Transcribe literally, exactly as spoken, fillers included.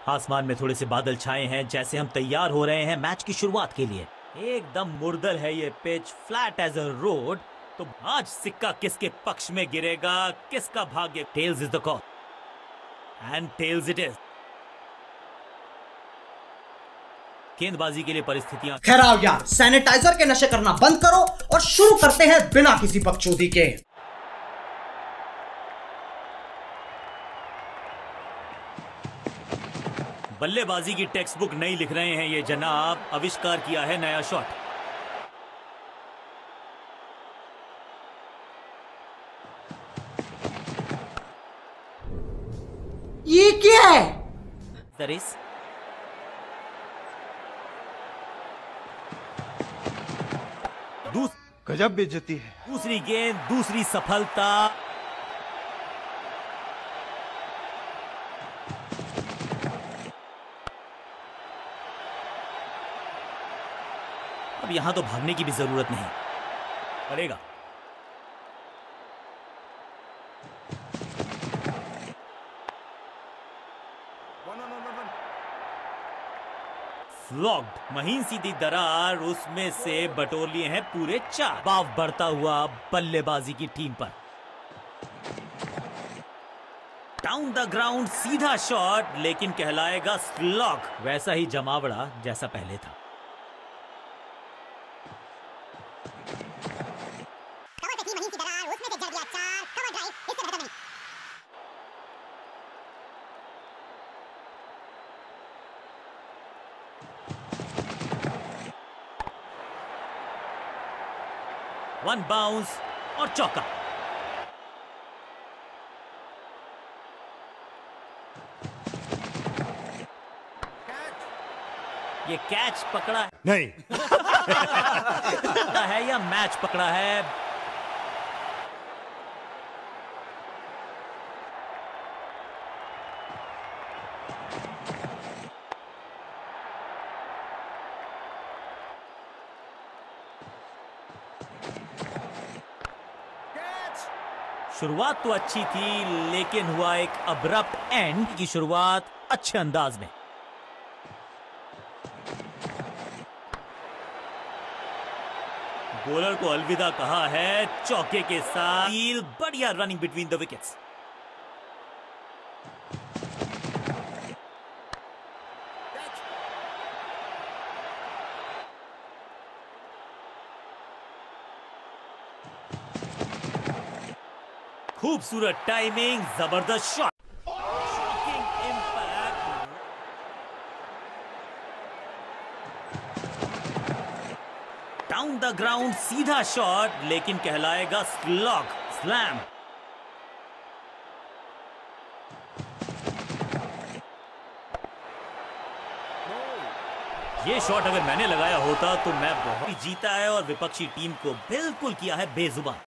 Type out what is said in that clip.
आसमान में थोड़े से बादल छाए हैं, जैसे हम तैयार हो रहे हैं मैच की शुरुआत के लिए। एकदम मुर्दल है ये pitch, flat as a road. तो आज सिक्का किसके पक्ष में गिरेगा, किसका भाग्य? Tails is the call and tails it is. गेंदबाजी के लिए परिस्थितियां। ठहराओ यार, सैनिटाइजर के नशे करना बंद करो और शुरू करते हैं बिना किसी बकचोदी के। बल्लेबाजी की टेक्स्ट बुक नहीं लिख रहे हैं ये जनाब, आविष्कार किया है नया शॉट। ये क्या है? दरिस दूस... गजब बेइज्जती है। दूसरी गेंद, दूसरी सफलता। अब यहां तो भागने की भी जरूरत नहीं पड़ेगा। फ्लॉग्ड, महीन सीधी दरार, उसमें से बटोर लिए हैं पूरे चार। बाव बढ़ता हुआ बल्लेबाजी की टीम पर। डाउन द ग्राउंड सीधा शॉट, लेकिन कहलाएगा स्लॉग। वैसा ही जमावड़ा जैसा पहले था। वन बाउंस और चौका। ये कैच पकड़ा है? नहीं। पकड़ा है या मैच पकड़ा है? शुरुआत तो अच्छी थी, लेकिन हुआ एक अब्रप्ट एंड। की शुरुआत अच्छे अंदाज में। बॉलर को अलविदा कहा है चौके के साथ। बढ़िया रनिंग बिटवीन द विकेट्स। खूबसूरत टाइमिंग, जबरदस्त shot, shocking impact. Down the ground सीधा शॉट, लेकिन कहलाएगा स्लॉग, स्लैम। ये शॉट अगर मैंने लगाया होता तो मैं बहुत जीता है और विपक्षी टीम को बिल्कुल किया है बेजुबान।